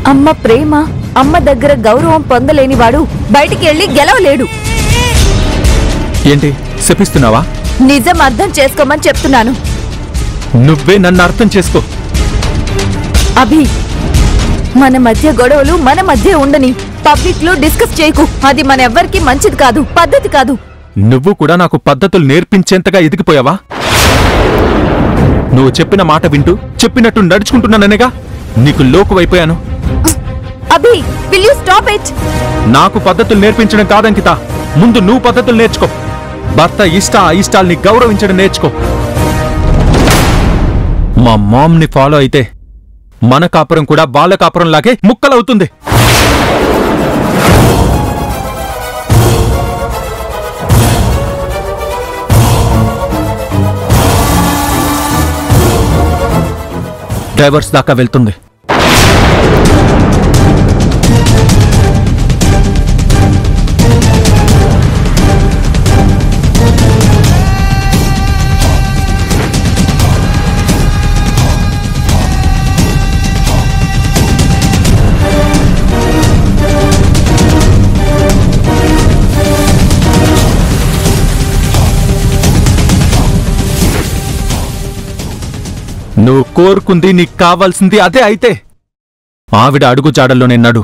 అమ్మ ప్రేమ, అమ్మ దగ్గర గౌరవం పొందలేనివాడు బయటికి వెళ్ళి గెలవలేడు. ఏంటి శపిస్తున్నావా? నిజం అర్థం చేసుకోమని చెప్తున్నాను. నువ్వే నన్ను అర్థం చేసుకో. అభి, మన మధ్య గొడవలు మన మధ్య ఉండని, పబ్లిక్ లో డిస్కస్ చేయకు. అది మనెవ్వరికి మంచిది కాదు, పద్ధతి కాదు. నువ్వు కూడా నాకు పద్ధతులు నేర్పించేంతగా ఎదిగిపోయావా? నువ్వు చెప్పిన మాట వింటూ చెప్పినట్టు నడుచుకుంటున్నాననేగా నీకు లోకువైపోయాను. Abhi, will you stop it? నాకు పద్ధతులు నేర్పించడం కాదంకిత, ముందు నువ్వు పద్ధతులు నేర్చుకో. భర్త అయిష్టాల్ని గౌరవించడం నేర్చుకో. మా మామ్ని ఫాలో అయితే మన కాపురం కూడా వాళ్ళ కాపురం లాగే ముక్కలవుతుంది. డైవర్స్ దాకా వెళ్తుంది. నువ్వు కోరుకుంది, నీకు కావాల్సింది అదే అయితే ఆవిడ అడుగు జాడల్లోనే నడు.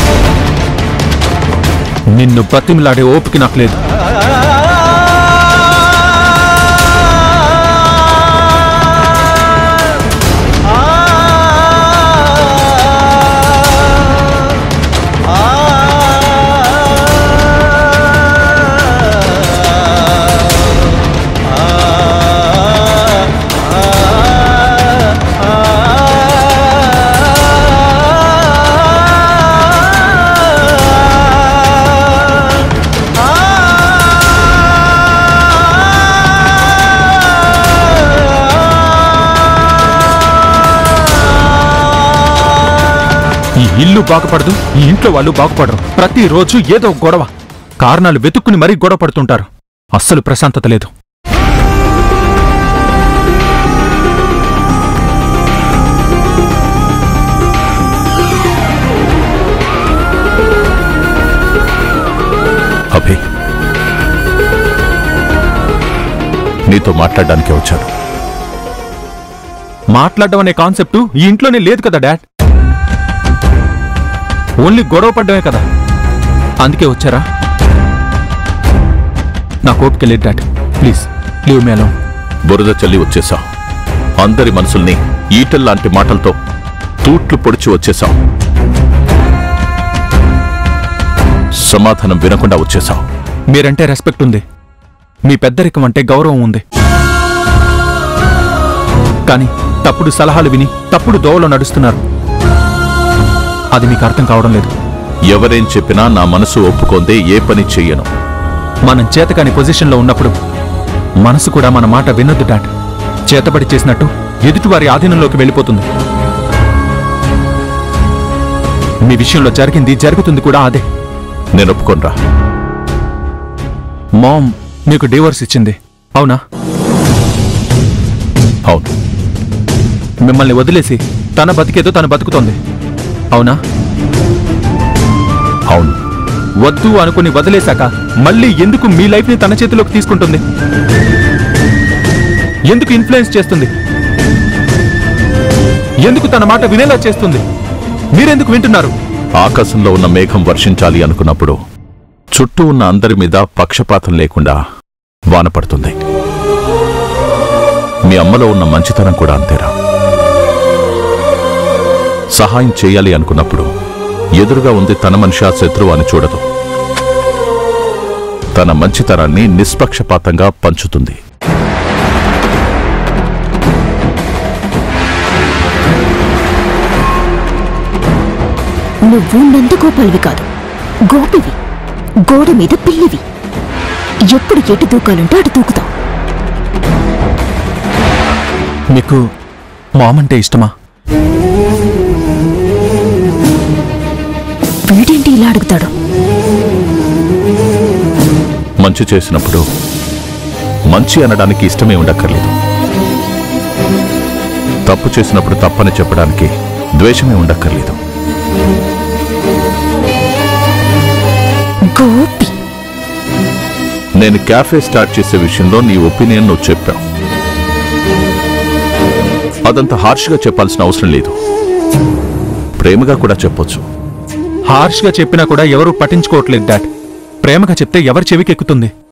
నిన్ను బతిమిలాడే ఓపిక నాకు లేదు. ఈ ఇల్లు బాగుపడదు, ఈ ఇంట్లో వాళ్ళు బాగుపడరు. ప్రతిరోజు ఏదో గొడవ, కారణాలు వెతుక్కుని మరీ గొడవ పడుతుంటారు. అస్సలు ప్రశాంతత లేదు. అభి, నీతో మాట్లాడడానికే వచ్చాను. మాట్లాడడం అనే కాన్సెప్టు ఈ ఇంట్లోనే లేదు కదా డాడ్. ఓన్లీ గొడవ పడ్డమే కదా, అందుకే వచ్చారా? నా కోపిక లేదు dad, please leave me alone. బురద చల్లి వచ్చేశాం. అందరి మనసుల్ని ఈటల్లాంటి మాటలతో తూట్లు పొడిచి వచ్చేశాం. సమాధానం వినకుండా వచ్చేశాం. మీరంటే రెస్పెక్ట్ ఉంది, మీ పెద్దరికం అంటే గౌరవం ఉంది. కానీ తప్పుడు సలహాలు విని తప్పుడు దోవలో నడుస్తున్నారు. అది మీకు అర్థం కావడం లేదు. ఎవరేం చెప్పినా నా మనసు ఒప్పుకోందే ఏ పని చెయ్యను. మనం చేతకాని పొజిషన్లో ఉన్నప్పుడు మనసు కూడా మన మాట వినొద్దు డాడ్. చేతబడి చేసినట్టు ఎదుటివారి ఆధీనంలోకి వెళ్ళిపోతుంది. మీ విషయంలో జరిగింది జరుగుతుంది కూడా అదే. నేను ఒప్పుకోనరా. మామ్ మీకు డివోర్స్ ఇచ్చింది, అవునా? అవును. మిమ్మల్ని వదిలేసి తన బతికేదో తను బతుకుతోంది, అవునా? అవును. వద్దు అనుకుని వదిలేశాక మళ్ళీ ఎందుకు మీ లైఫ్ని తన చేతిలోకి తీసుకుంటుంది? ఎందుకు ఇన్ఫ్లుయెన్స్ చేస్తుంది? ఎందుకు తన మాట వినేలా చేస్తుంది? మీరెందుకు వింటున్నారు? ఆకాశంలో ఉన్న మేఘం వర్షించాలి అనుకున్నప్పుడు చుట్టూ ఉన్న అందరి మీద పక్షపాతం లేకుండా వాన పడుతుంది. మీ అమ్మలో ఉన్న మంచితనం కూడా అంతేరా. సహాయం చేయాలి అనుకున్నప్పుడు ఎదురుగా ఉంది తన మనిషి శత్రువు అని చూడదు. తన మంచితనాన్ని నిష్పక్షపాతంగా పంచుతుంది. నువ్వు నందగోపాల్వి కాదు, గోపివి, గోడ మీద పిల్లివి. ఎప్పుడు ఎటు దూకాలంటే అటు దూకుతావు. మీకు మామంటే ఇష్టమా? వీడేంటి ఇలా అడుగుతాడు? మంచి చేసినప్పుడు మంచి అనడానికి ఇష్టమే ఉండక్కర్లేదు. తప్పు చేసినప్పుడు తప్పని చెప్పడానికి ద్వేషమే ఉండక్కర్లేదు. గోపి నేను క్యాఫే స్టార్ట్ చేసే విషయంలో నీ ఒపీనియన్ నువ్వు చెప్పావు. అదంత హార్ష్గా చెప్పాల్సిన అవసరం లేదు, ప్రేమగా కూడా చెప్పొచ్చు. హార్ష్గా చెప్పినా కూడా ఎవరూ పట్టించుకోవట్లేదు డాడ్. ప్రేమగా చెప్తే ఎవరి చెవికెక్కుతుంది?